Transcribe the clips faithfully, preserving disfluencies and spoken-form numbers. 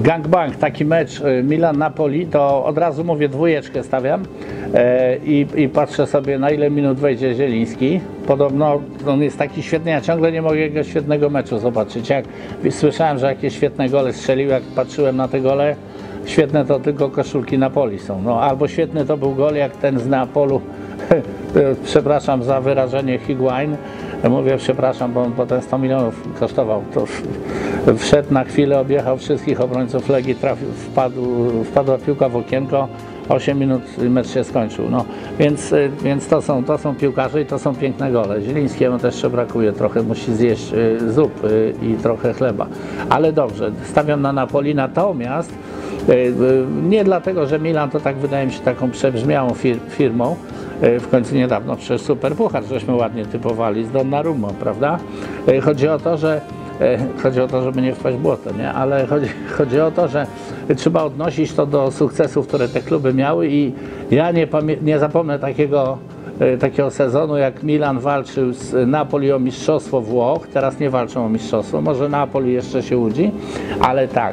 Gangbang, taki mecz Milan-Napoli, to od razu mówię, dwójeczkę stawiam e, i, i patrzę sobie, na ile minut wejdzie Zieliński. Podobno on jest taki świetny, ja ciągle nie mogę jego świetnego meczu zobaczyć. Jak słyszałem, że jakieś świetne gole strzelił, jak patrzyłem na te gole, świetne to tylko koszulki Napoli są. No, albo świetny to był gol, jak ten z Neapolu, przepraszam za wyrażenie, Higuain. Mówię przepraszam, bo on potem sto milionów kosztował. To wszedł na chwilę, objechał wszystkich obrońców Legii, trafił, wpadł, wpadła piłka w okienko, osiem minut i mecz się skończył. No, więc więc to, są, to są piłkarze i to są piękne gole. Zielińskiemu też jeszcze brakuje, trochę musi zjeść zup i trochę chleba. Ale dobrze, stawiam na Napoli, natomiast nie dlatego, że Milan to tak wydaje mi się taką przebrzmiałą fir firmą, w końcu niedawno przecież super puchar żeśmy ładnie typowali z Donnarumma, prawda? Chodzi o to, że chodzi o to, żeby nie wpaść w błoto, nie? Ale chodzi, chodzi o to, że trzeba odnosić to do sukcesów, które te kluby miały i ja nie, nie zapomnę takiego takiego sezonu, jak Milan walczył z Napoli o mistrzostwo Włoch. Teraz nie walczą o mistrzostwo, może Napoli jeszcze się łudzi, ale tak,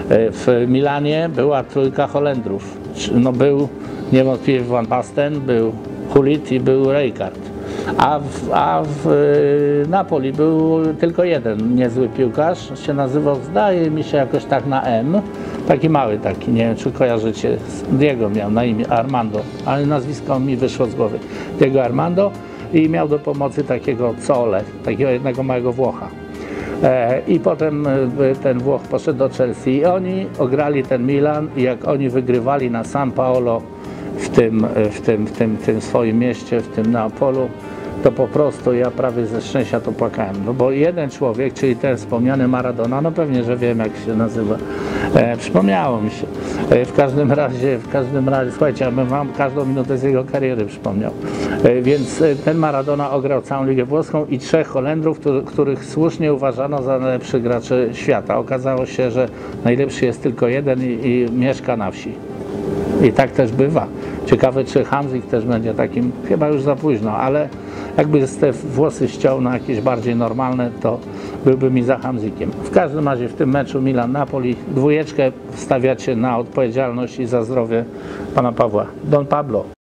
w Milanie była trójka Holendrów. No, był niewątpliwie Van Basten, był Gullit i był Rijkaard. A w, a w Napoli był tylko jeden niezły piłkarz, się nazywał, zdaje mi się, jakoś tak na M, taki mały taki, nie wiem czy kojarzycie, Diego miał na imię, Armando, ale nazwisko mi wyszło z głowy, Diego Armando, i miał do pomocy takiego Zole, takiego jednego małego Włocha. E, I potem ten Włoch poszedł do Chelsea i oni ograli ten Milan i jak oni wygrywali na San Paolo w tym, w tym, w tym, w tym swoim mieście, w tym Neapolu, to po prostu ja prawie ze szczęścia to płakałem, no bo jeden człowiek, czyli ten wspomniany Maradona, no pewnie, że wiem jak się nazywa, e, przypomniało mi się, e, w każdym razie, w każdym razie, słuchajcie, ja bym wam każdą minutę z jego kariery przypomniał, e, więc e, ten Maradona ograł całą Ligę Włoską i trzech Holendrów, który, których słusznie uważano za najlepszych graczy świata. Okazało się, że najlepszy jest tylko jeden i, i mieszka na wsi. I tak też bywa. Ciekawe, czy Hamzik też będzie takim, chyba już za późno, ale jakby te włosy ściął na jakieś bardziej normalne, to byłby mi za Hamzikiem. W każdym razie w tym meczu Milan-Napoli dwójeczkę wstawiacie na odpowiedzialność i za zdrowie pana Pawła. Don Pablo.